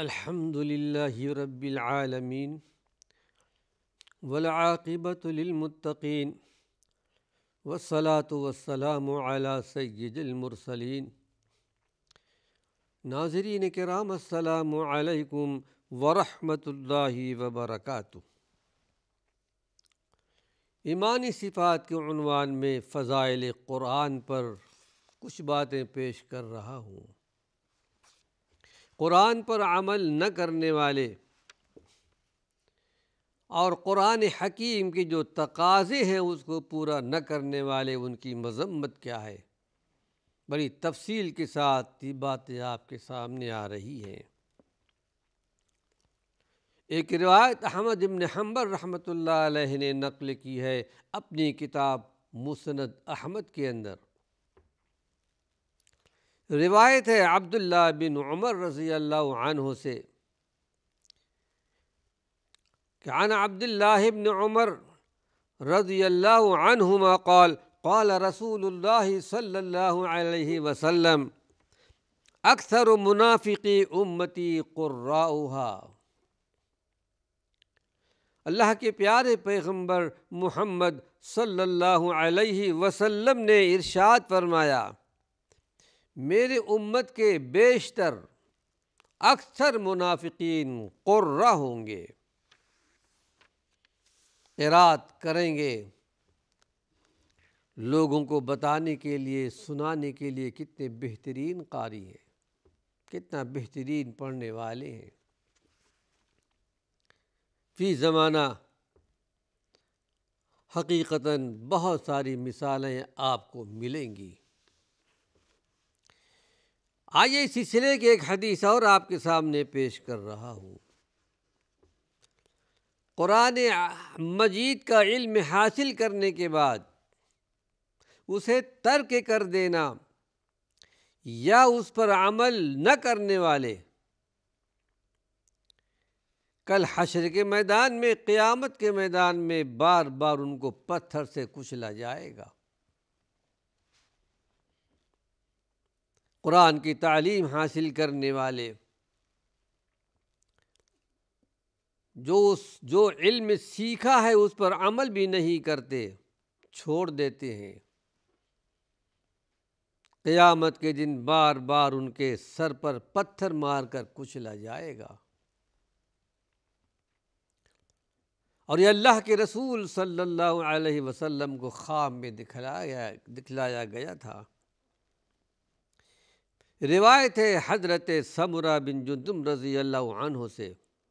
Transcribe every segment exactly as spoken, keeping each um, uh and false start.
الحمد للہ رب العالمین والعاقبۃ للمتقین والصلاة والسلام علی سید المرسلین۔ ناظرین کرام، السلام علیکم ورحمۃ اللہ وبرکاتہ۔ ایمانی صفات کے عنوان میں فضائل قرآن پر کچھ باتیں پیش کر رہا ہوں۔ قرآن پر عمل نہ کرنے والے اور قرآن حکیم کے جو تقاضے ہیں اس کو پورا نہ کرنے والے، ان کی مذمت کیا ہے، بڑی تفصیل کے ساتھ یہ باتیں آپ کے سامنے آ رہی ہیں۔ ایک روایت احمد بن حنبل رحمۃ اللہ علیہ نے نقل کی ہے اپنی کتاب مسند احمد کے اندر۔ روایت ہے عبداللہ بن عمر رضی اللہ عنہ سے کہ عن عبداللہ بن عمر رضی اللہ عنہما قال قال رسول اللہ صلی اللہ علیہ وسلم اکثر منافقی امتی قراؤها۔ اللہ کے پیارے پیغمبر محمد صلی اللہ علیہ وسلم نے ارشاد فرمایا، میرے امت کے بیشتر اکثر منافقین قرہ ہوں گے، قرات کریں گے، لوگوں کو بتانے کے لیے، سنانے کے لیے کتنے بہترین قاری ہیں، کتنا بہترین پڑھنے والے ہیں۔ فی زمانہ حقیقتاً بہت ساری مثالیں آپ کو ملیں گی۔ آئیے اس سلسلے کی ایک حدیث اور آپ کے سامنے پیش کر رہا ہوں۔ قرآن مجید کا علم حاصل کرنے کے بعد اسے ترک کر دینا یا اس پر عمل نہ کرنے والے کل حشر کے میدان میں، قیامت کے میدان میں بار بار ان کو پتھر سے کچلا جائے گا۔ قرآن کی تعلیم حاصل کرنے والے جو اس جو علم سیکھا ہے اس پر عمل بھی نہیں کرتے، چھوڑ دیتے ہیں، قیامت کے دن بار بار ان کے سر پر پتھر مار کر کچلا جائے گا۔ اور یہ اللہ کے رسول صلی اللہ علیہ وسلم کو خواب میں دکھلایا دکھلایا گیا تھا۔ روایت ہے حضرت سمرہ بن جندب رضی اللہ عنہ سے۔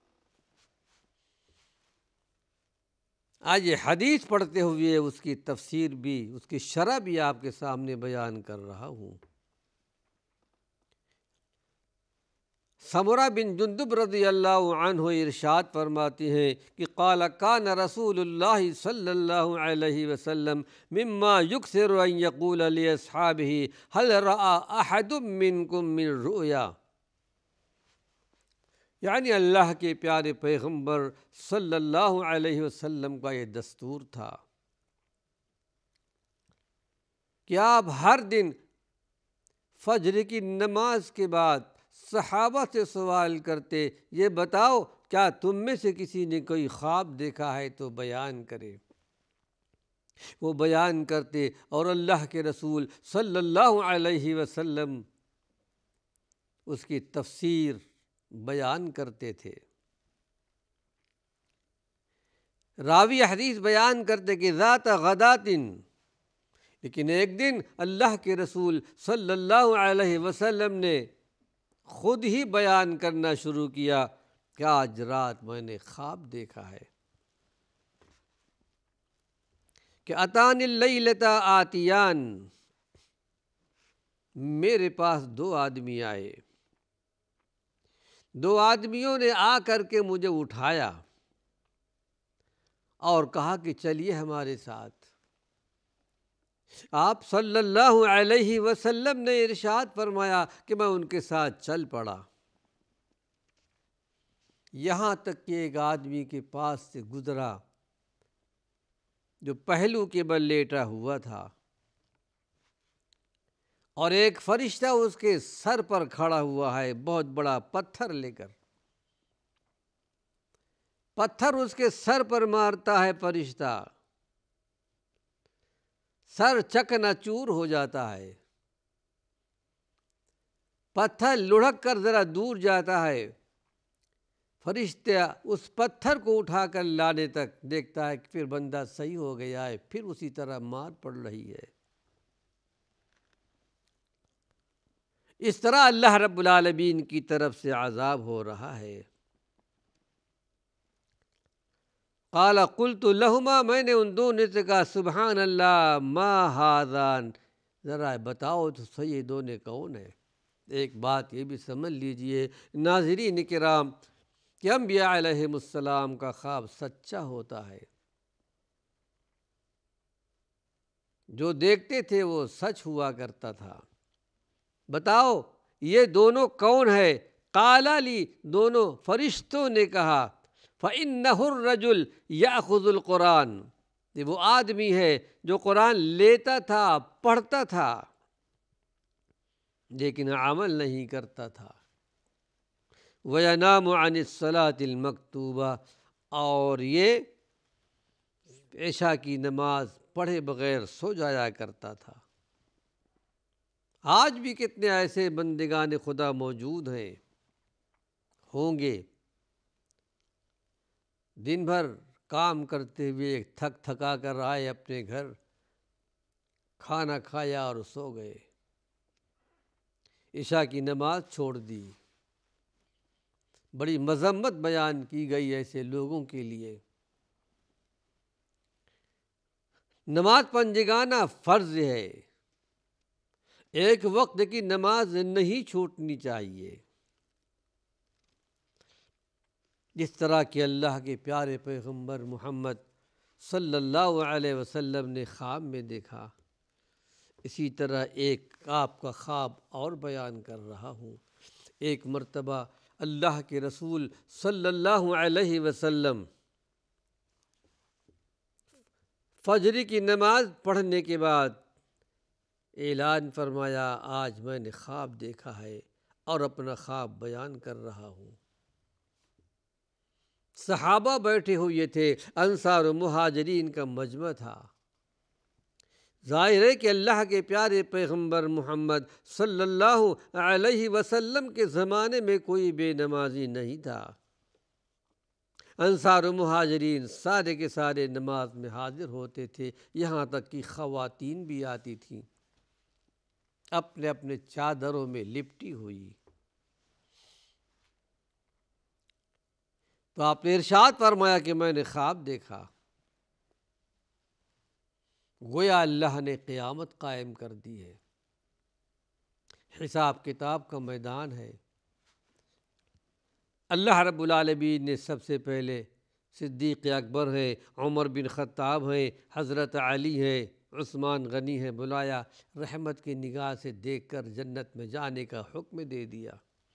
آج یہ حدیث پڑھتے ہوئے اس کی تفسیر بھی، اس کی شرح بھی آپ کے سامنے بیان کر رہا ہوں۔ سمرہ بن جندب رضی اللہ عنہ ارشاد فرماتے ہیں کہ قال کان رسول اللہ صلی اللہ علیہ وسلم مما یکثر ان یقول لاصحابہ هل رأى احد منکم من رؤیا۔ یعنی اللہ کے پیارے پیغمبر صلی اللہ علیہ وسلم کا یہ دستور تھا کہ آپ ہر دن فجر کی نماز کے بعد صحابہ سے سوال کرتے، یہ بتاؤ کیا تم میں سے کسی نے کوئی خواب دیکھا ہے تو بیان کرے۔ وہ بیان کرتے اور اللہ کے رسول صلی اللہ علیہ وسلم اس کی تفسیر بیان کرتے تھے۔ راوی حدیث بیان کرتے کہ ذات غدات، لیکن ایک دن اللہ کے رسول صلی اللہ علیہ وسلم نے خود ہی بیان کرنا شروع کیا کہ آج رات میں نے خواب دیکھا ہے کہ اتانی اللیلۃ آتیان، میرے پاس دو آدمی آئے، دو آدمیوں نے آ کر کے مجھے اٹھایا اور کہا کہ چلیے ہمارے ساتھ۔ آپ صلی اللہ علیہ وسلم نے ارشاد فرمایا کہ میں ان کے ساتھ چل پڑا، یہاں تک کہ ایک آدمی کے پاس سے گزرا جو پہلو کے بل لیٹا ہوا تھا، اور ایک فرشتہ اس کے سر پر کھڑا ہوا ہے بہت بڑا پتھر لے کر۔ پتھر اس کے سر پر مارتا ہے فرشتہ، سر چکنا چور ہو جاتا ہے، پتھر لڑھک کر ذرا دور جاتا ہے، فرشتہ اس پتھر کو اٹھا کر لانے تک دیکھتا ہے کہ پھر بندہ صحیح ہو گیا ہے، پھر اسی طرح مار پڑ رہی ہے۔ اس طرح اللہ رب العالمین کی طرف سے عذاب ہو رہا ہے۔ قال قلت لہما، میں نے ان دونوں سے کہا سبحان اللہ ما ہذان، ذرا بتاؤ تو صحیح یہ دونوں کون ہیں۔ ایک بات یہ بھی سمجھ لیجئے ناظرین کرام کہ انبیاء علیہم السلام کا خواب سچا ہوتا ہے، جو دیکھتے تھے وہ سچ ہوا کرتا تھا۔ بتاؤ یہ دونوں کون ہے؟ قال لی، دونوں فرشتوں نے کہا فَإِنَّهُ الرَّجُلُ يَأْخُذُ الْقُرْآنَ، یہ وہ آدمی ہے جو قرآن لیتا تھا، پڑھتا تھا، لیکن عمل نہیں کرتا تھا۔ وَيَنَامُ عَنِ الصَّلَاةِ الْمَكْتُوبَةِ، اور یہ عشاء کی نماز پڑھے بغیر سو جایا کرتا تھا۔ آج بھی کتنے ایسے بندگان خدا موجود ہیں، ہوں گے، دن بھر کام کرتے ہوئے تھک تھکا کر آئے اپنے گھر، کھانا کھایا اور سو گئے، عشاء کی نماز چھوڑ دی۔ بڑی مذمت بیان کی گئی ایسے لوگوں کے لیے۔ نماز پنجگانہ فرض ہے، ایک وقت کی نماز نہیں چھوٹنی چاہیے۔ جس طرح کہ اللہ کے پیارے پیغمبر محمد صلی اللہ علیہ وسلم نے خواب میں دیکھا، اسی طرح ایک آپ کا خواب اور بیان کر رہا ہوں۔ ایک مرتبہ اللہ کے رسول صلی اللہ علیہ وسلم فجر کی نماز پڑھنے کے بعد اعلان فرمایا آج میں نے خواب دیکھا ہے اور اپنا خواب بیان کر رہا ہوں۔ صحابہ بیٹھے ہوئے تھے، انصار و مہاجرین کا مجمع تھا۔ ظاہر ہے کہ اللہ کے پیارے پیغمبر محمد صلی اللہ علیہ وسلم کے زمانے میں کوئی بے نمازی نہیں تھا۔ انصار و مہاجرین سارے کے سارے نماز میں حاضر ہوتے تھے، یہاں تک کہ خواتین بھی آتی تھیں اپنے اپنے چادروں میں لپٹی ہوئی۔ تو آپ نے ارشاد فرمایا کہ میں نے خواب دیکھا، گویا اللہ نے قیامت قائم کر دی ہے، حساب کتاب کا میدان ہے۔ اللہ رب العالمین نے سب سے پہلے صدیق اکبر ہیں، عمر بن خطاب ہیں، حضرت علی ہیں، عثمان غنی ہیں، بلایا، رحمت کی نگاہ سے دیکھ کر جنت میں جانے کا حکم دے دیا۔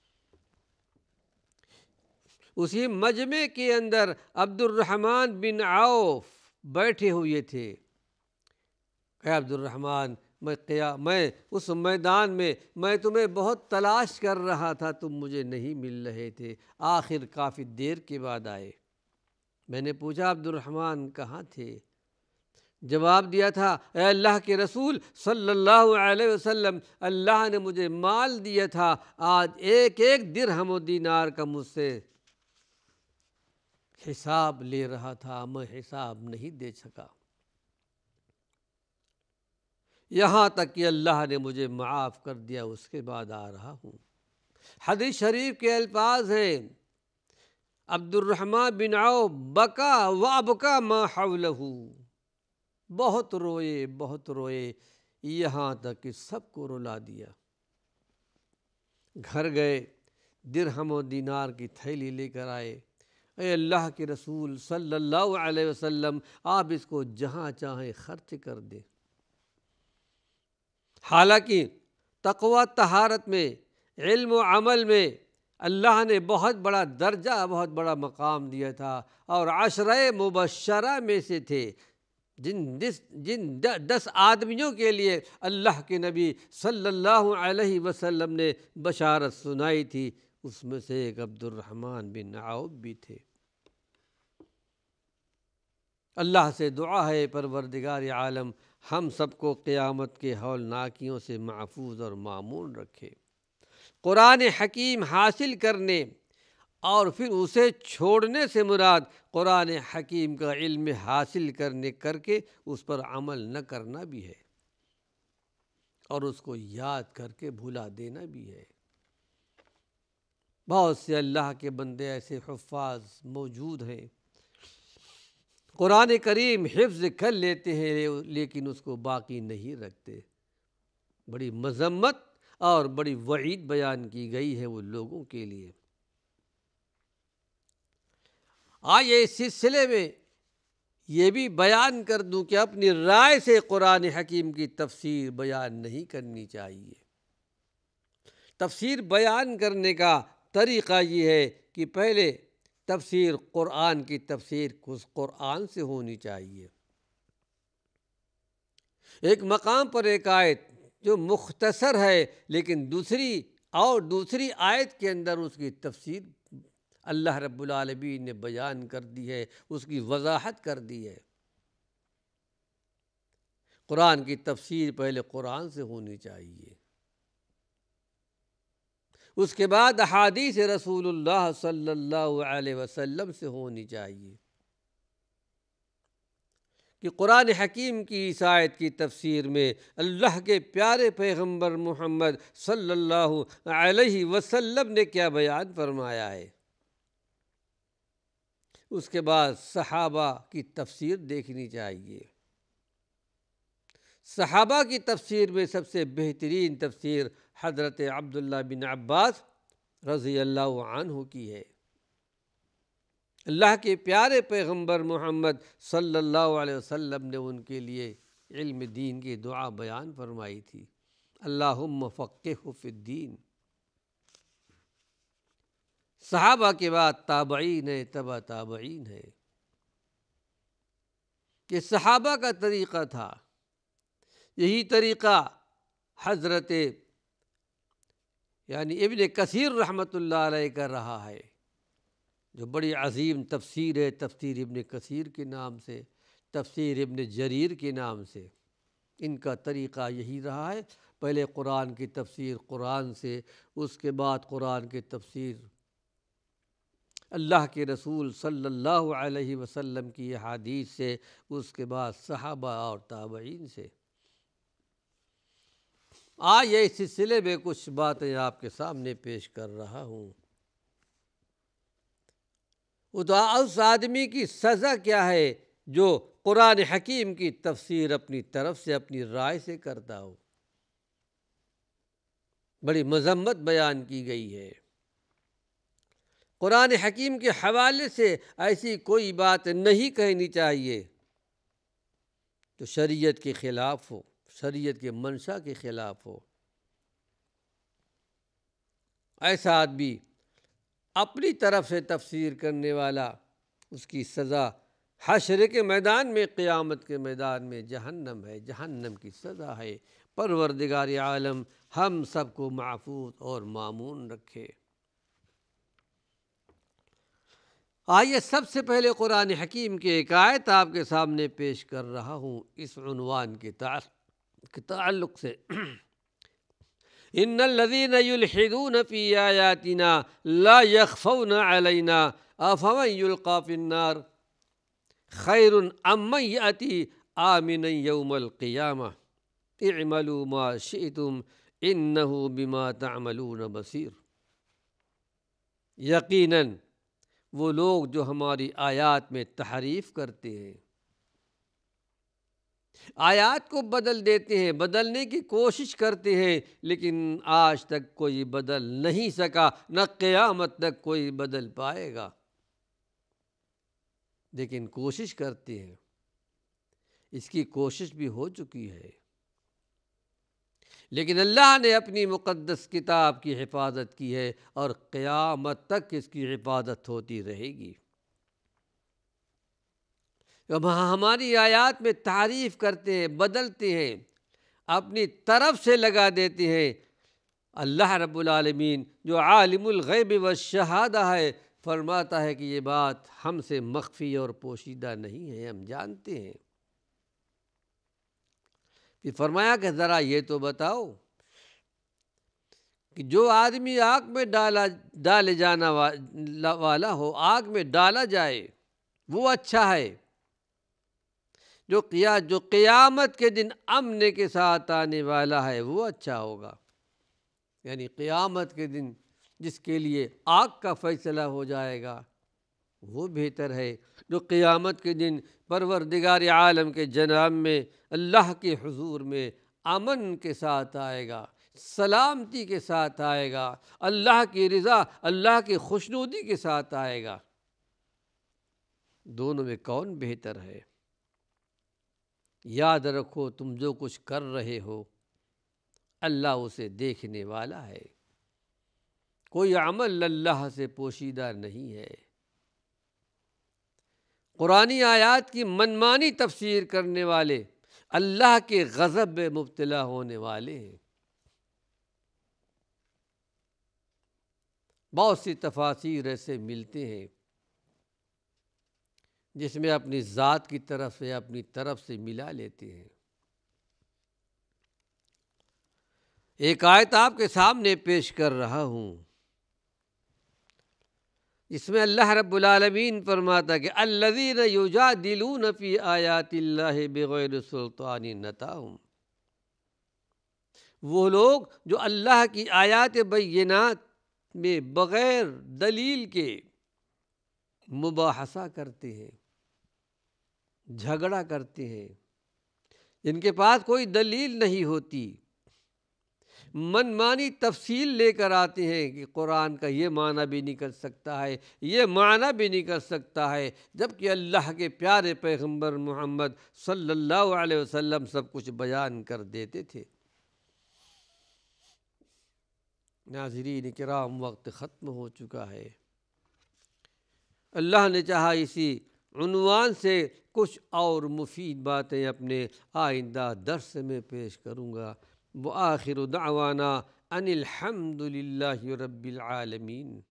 اسی مجمع کے اندر عبد الرحمن بن عوف بیٹھے ہوئے تھے کہ عبد الرحمن میں قیام میں اس میدان میں میں تمہیں بہت تلاش کر رہا تھا، تم مجھے نہیں مل رہے تھے، آخر کافی دیر کے بعد آئے۔ میں نے پوچھا عبد الرحمن کہاں تھے؟ جواب دیا تھا اے اللہ کے رسول صلی اللہ علیہ وسلم، اللہ نے مجھے مال دیا تھا، آج ایک ایک درہم و دینار کا مجھ سے حساب لے رہا تھا، میں حساب نہیں دے سکا، یہاں تک کہ اللہ نے مجھے معاف کر دیا، اس کے بعد آ رہا ہوں۔ حدیث شریف کے الفاظ ہیں عبد الرحمن بن عوف بکا وابکا ما حولہ، بہت روئے بہت روئے یہاں تک کہ سب کو رلا دیا۔ گھر گئے، درہم و دینار کی تھیلی لے کر آئے، اے اللہ کے رسول صلی اللہ علیہ وسلم آپ اس کو جہاں چاہیں خرچ کر دیں۔ حالانکہ تقوی طہارت میں، علم و عمل میں اللہ نے بہت بڑا درجہ، بہت بڑا مقام دیا تھا، اور عشرہ مبشرہ میں سے تھے، جن دس جن دس آدمیوں کے لیے اللہ کے نبی صلی اللہ علیہ وسلم نے بشارت سنائی تھی، اس میں سے ایک عبد الرحمن بن عوف بھی تھے۔ اللہ سے دعا ہے پروردگار عالم ہم سب کو قیامت کے ہولناکیوں سے محفوظ اور مامون رکھے۔ قرآن حکیم حاصل کرنے اور پھر اسے چھوڑنے سے مراد قرآن حکیم کا علم حاصل کرنے کر کے اس پر عمل نہ کرنا بھی ہے، اور اس کو یاد کر کے بھلا دینا بھی ہے۔ بہت سے اللہ کے بندے ایسے حفاظ موجود ہیں، قرآن کریم حفظ کر لیتے ہیں لیکن اس کو باقی نہیں رکھتے۔ بڑی مذمت اور بڑی وعید بیان کی گئی ہے وہ لوگوں کے لیے۔ آئیے اس سلسلے میں یہ بھی بیان کر دوں کہ اپنی رائے سے قرآن حکیم کی تفسیر بیان نہیں کرنی چاہیے۔ تفسیر بیان کرنے کا طریقہ یہ ہے کہ پہلے تفسیر قرآن کی تفسیر اس قرآن سے ہونی چاہیے۔ ایک مقام پر ایک آیت جو مختصر ہے لیکن دوسری اور دوسری آیت کے اندر اس کی تفسیر اللہ رب العالمین نے بیان کر دی ہے، اس کی وضاحت کر دی ہے۔ قرآن کی تفسیر پہلے قرآن سے ہونی چاہیے، اس کے بعد احادیث رسول اللہ صلی اللہ علیہ وسلم سے ہونی چاہیے کہ قرآن حکیم کی اس آیت کی تفسیر میں اللہ کے پیارے پیغمبر محمد صلی اللہ علیہ وسلم نے کیا بیان فرمایا ہے۔ اس کے بعد صحابہ کی تفسیر دیکھنی چاہیے۔ صحابہ کی تفسیر میں سب سے بہترین تفسیر حضرت عبداللہ بن عباس رضی اللہ عنہ کی ہے۔ اللہ کے پیارے پیغمبر محمد صلی اللہ علیہ وسلم نے ان کے لیے علم دین کی دعا بیان فرمائی تھی، اللہم فقہہ فی الدین۔ صحابہ کے بعد تابعین ہے، تبع تابعین ہے۔ یہ صحابہ کا طریقہ تھا، یہی طریقہ حضرت یعنی ابن کثیر رحمۃ اللہ علیہ کا رہا ہے، جو بڑی عظیم تفسیر ہے، تفسیر ابن کثیر کے نام سے، تفسیر ابن جریر کے نام سے۔ ان کا طریقہ یہی رہا ہے، پہلے قرآن کی تفسیر قرآن سے، اس کے بعد قرآن کی تفسیر اللہ کے رسول صلی اللہ علیہ وسلم کی احادیث سے، اس کے بعد صحابہ اور تابعین سے۔ آئیے اس سلسلے میں کچھ باتیں آپ کے سامنے پیش کر رہا ہوں۔ اس آدمی کی سزا کیا ہے جو قرآن حکیم کی تفسیر اپنی طرف سے اپنی رائے سے کرتا ہو؟ بڑی مذمت بیان کی گئی ہے۔ قرآن حکیم کے حوالے سے ایسی کوئی بات نہیں کہنی چاہیے جو شریعت کے خلاف ہو، شریعت کے منشا کے خلاف ہو۔ ایسا آدمی اپنی طرف سے تفسیر کرنے والا، اس کی سزا حشر کے میدان میں، قیامت کے میدان میں جہنم ہے، جہنم کی سزا ہے۔ پروردگار عالم ہم سب کو محفوظ اور مامون رکھے۔ آئیے سب سے پہلے قرآن حکیم کی ایک آیت آپ کے سامنے پیش کر رہا ہوں اس عنوان کے تعلق سے۔ ان الذین یلحدون فی آیاتنا لا یخفون علینا افمن یلقی فی النار خیر ام من یأتی آمنا یوم القیامہ اعملوا ما شئتم انہ بما تعملون بصیر۔ یقیناً وہ لوگ جو ہماری آیات میں تحریف کرتے ہیں، آیات کو بدل دیتے ہیں، بدلنے کی کوشش کرتے ہیں، لیکن آج تک کوئی بدل نہیں سکا، نہ قیامت تک کوئی بدل پائے گا، لیکن کوشش کرتے ہیں۔ اس کی کوشش بھی ہو چکی ہے، لیکن اللہ نے اپنی مقدس کتاب کی حفاظت کی ہے اور قیامت تک اس کی حفاظت ہوتی رہے گی۔ اب ہماری آیات میں تعریف کرتے ہیں، بدلتے ہیں، اپنی طرف سے لگا دیتے ہیں۔ اللہ رب العالمین جو عالم الغیب والشہادہ ہے، فرماتا ہے کہ یہ بات ہم سے مخفی اور پوشیدہ نہیں ہے، ہم جانتے ہیں۔ پھر فرمایا کہ ذرا یہ تو بتاؤ کہ جو آدمی آگ میں ڈالا ڈالے جانا والا ہو، آگ میں ڈالا جائے، وہ اچھا ہے، جو قیا جو قیامت کے دن امن کے ساتھ آنے والا ہے وہ اچھا ہوگا۔ یعنی قیامت کے دن جس کے لیے آگ کا فیصلہ ہو جائے گا وہ بہتر ہے، جو قیامت کے دن پروردگار عالم کے جناب میں اللہ کے حضور میں امن کے ساتھ آئے گا، سلامتی کے ساتھ آئے گا، اللہ کی رضا، اللہ کی خوشنودی کے ساتھ آئے گا۔ دونوں میں کون بہتر ہے؟ یاد رکھو تم جو کچھ کر رہے ہو اللہ اسے دیکھنے والا ہے، کوئی عمل اللہ سے پوشیدہ نہیں ہے۔ قرآنی آیات کی منمانی تفسیر کرنے والے اللہ کے غضب میں مبتلا ہونے والے ہیں۔ بہت سی تفاسیر ایسے ملتے ہیں جس میں اپنی ذات کی طرف سے اپنی طرف سے ملا لیتے ہیں۔ ایک آیت آپ کے سامنے پیش کر رہا ہوں، اس میں اللہ رب العالمین فرماتا کہ الذین یجادلون فی آیات اللہ بغیر سلطان اتاہم، وہ لوگ جو اللہ کی آیات بینات میں بغیر دلیل کے مباحثہ کرتے ہیں، جھگڑا کرتے ہیں، جن کے پاس کوئی دلیل نہیں ہوتی، من مانی تفصیل لے کر آتے ہیں کہ قرآن کا یہ معنی بھی نکل سکتا ہے، یہ معنی بھی نکل سکتا ہے، جبکہ اللہ کے پیارے پیغمبر محمد صلی اللہ علیہ وسلم سب کچھ بیان کر دیتے تھے۔ ناظرین کرام، وقت ختم ہو چکا ہے۔ اللہ نے چاہا اسی عنوان سے کچھ اور مفید باتیں اپنے آئندہ درس میں پیش کروں گا۔ وآخر دعوانا ان الحمد للہ رب العالمین۔